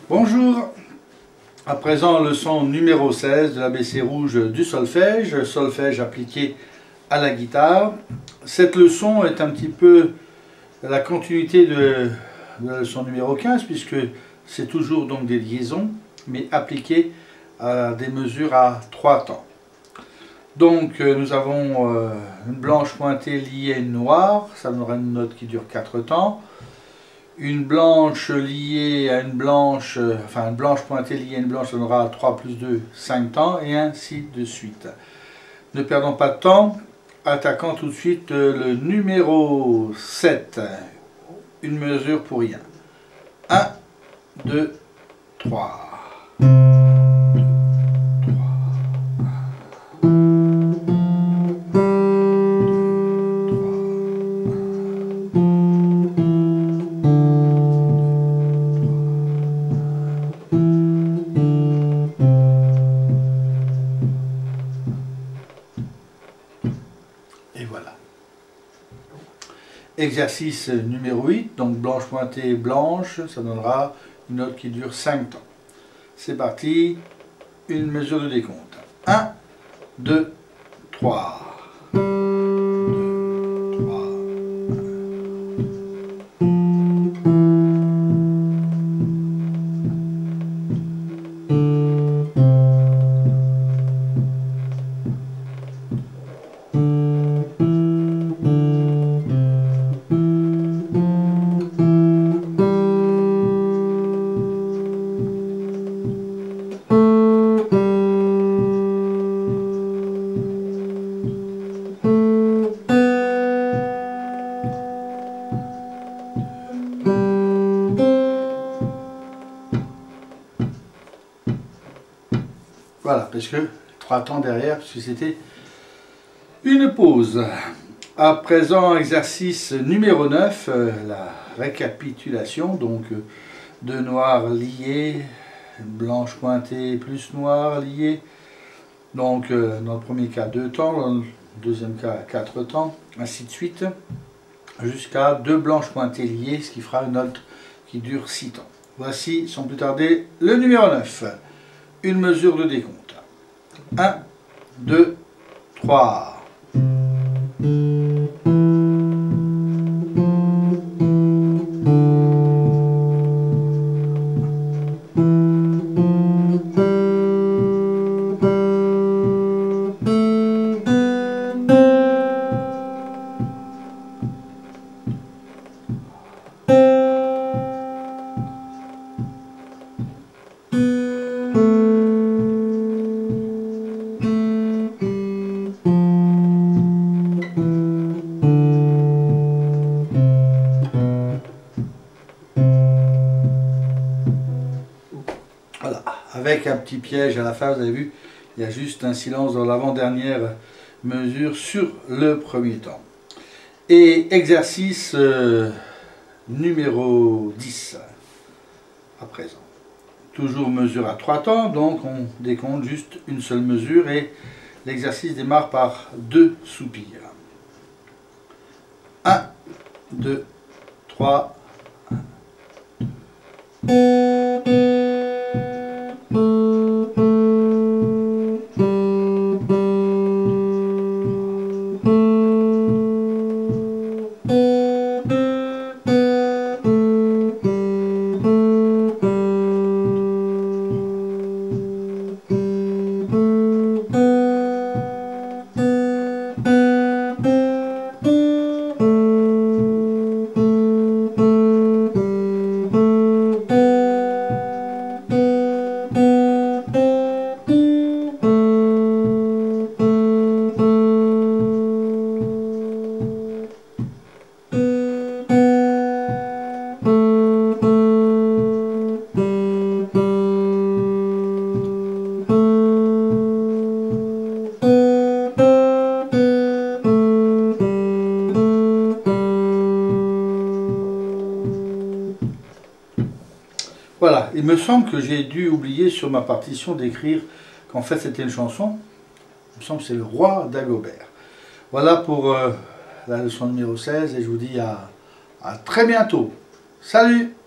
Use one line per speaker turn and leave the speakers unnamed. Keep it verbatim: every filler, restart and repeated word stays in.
Bonjour, à présent leçon numéro seize de l'A B C rouge du solfège, solfège appliqué à la guitare. Cette leçon est un petit peu la continuité de, de la leçon numéro quinze puisque c'est toujours donc des liaisons mais appliquées à des mesures à trois temps. Donc nous avons euh, une blanche pointée liée à une noire, ça donnera une note qui dure quatre temps. Une blanche liée à une blanche, enfin une blanche pointée liée à une blanche, ça donnera trois plus deux, cinq temps, et ainsi de suite. Ne perdons pas de temps, attaquons tout de suite le numéro sept, une mesure pour rien. un, deux, trois. Et voilà. Exercice numéro huit, donc blanche pointée blanche, ça donnera une note qui dure cinq temps. C'est parti, une mesure de décompte. un, deux, trois. Voilà, parce que trois temps derrière, puisque c'était une pause. À présent, exercice numéro neuf, euh, la récapitulation, donc euh, deux noirs liés, blanche pointée plus noir lié. Donc euh, dans le premier cas, deux temps, dans le deuxième cas, quatre temps, ainsi de suite, jusqu'à deux blanches pointées liées, ce qui fera une note qui dure six temps. Voici, sans plus tarder, le numéro neuf. Une mesure de décompte. un, deux, trois. Voilà, avec un petit piège à la fin, vous avez vu, il y a juste un silence dans l'avant-dernière mesure sur le premier temps. Et exercice euh, numéro dix, à présent. Toujours mesure à trois temps, donc on décompte juste une seule mesure et l'exercice démarre par deux soupirs. un, deux, trois. Voilà, il me semble que j'ai dû oublier sur ma partition d'écrire qu'en fait c'était une chanson. Il me semble que c'est le roi d'Agobert. Voilà pour euh, la leçon numéro seize et je vous dis à, à très bientôt. Salut!